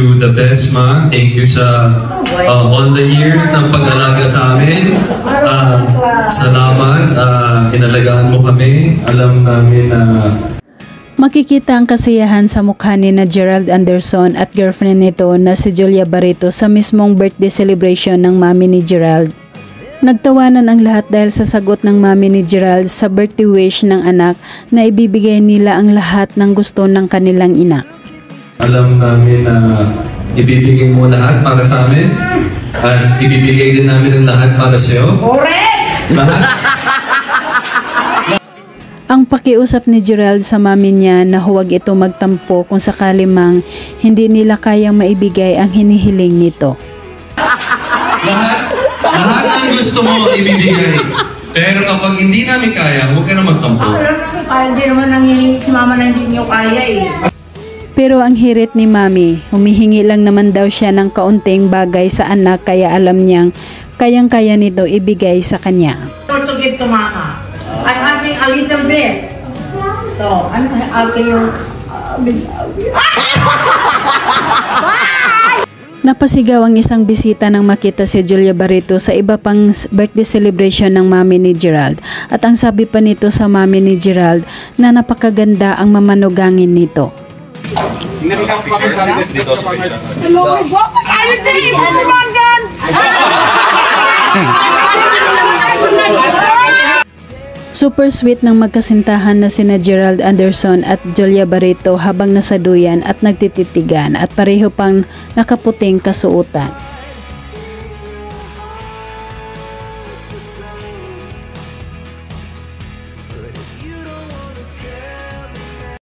you the best, ma. Thank you sa all the years ng pag-alaga sa amin. Salamat. Inalagaan mo kami. Alam namin na makikita ang kasiyahan sa mukha ni na Gerald Anderson at girlfriend nito na si Julia Barreto sa mismong birthday celebration ng mami ni Gerald. Nagtawanan ang lahat dahil sa sagot ng mami ni Gerald sa birthday wish ng anak na ibibigay nila ang lahat ng gusto ng kanilang ina. Alam namin na ibibigay mo lahat para sa amin at ibibigay din namin ang lahat para sa iyo. Correct! Lahat. Ang pakiusap ni Gerald sa mami niya na huwag ito magtampo kung sakali mang hindi nila kayang maibigay ang hinihiling nito. Lahat ang gusto mo ibibigay. Pero kapag hindi namin kaya, huwag ka na magtampo. Hindi naman nangihingi si mama na hindi niyo kaya eh. Pero ang hirit ni mami, humihingi lang naman daw siya ng kaunting bagay sa anak kaya alam niyang kayang-kaya nito ibigay sa kanya. To give to mama. I'm asking a little bit. So, I'm asking you. Napasigaw ang isang bisita nang makita si Julia Barreto sa iba pang birthday celebration ng mami ni Gerald. At ang sabi pa nito sa mami ni Gerald na napakaganda ang mamanugangin nito. Super sweet ng magkasintahan na sina Gerald Anderson at Julia Barreto habang nasaduyan at nagtititigan at pareho pang nakaputing kasuotan.